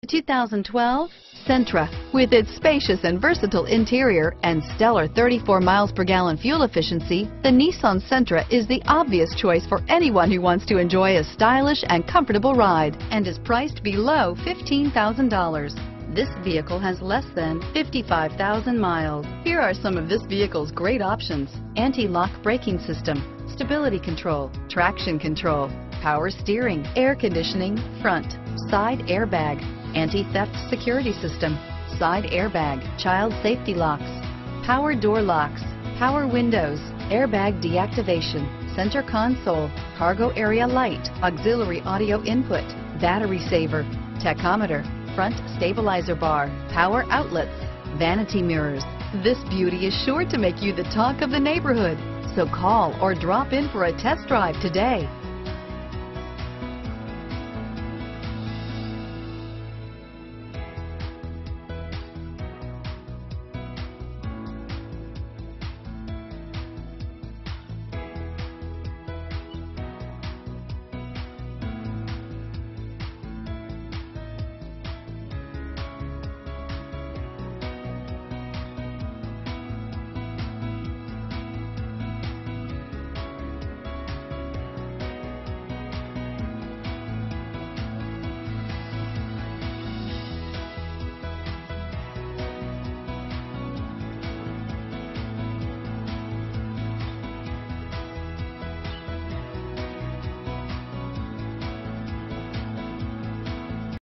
2012 Sentra. With its spacious and versatile interior and stellar 34 miles per gallon fuel efficiency, the Nissan Sentra is the obvious choice for anyone who wants to enjoy a stylish and comfortable ride and is priced below $15,000. This vehicle has less than 55,000 miles. Here are some of this vehicle's great options: anti-lock braking system, stability control, traction control, power steering, air conditioning, front, side airbag, anti-theft security system, side airbag, child safety locks, power door locks, power windows, airbag deactivation, center console, cargo area light, auxiliary audio input, battery saver, tachometer, front stabilizer bar, power outlets, vanity mirrors. This beauty is sure to make you the talk of the neighborhood. So call or drop in for a test drive today.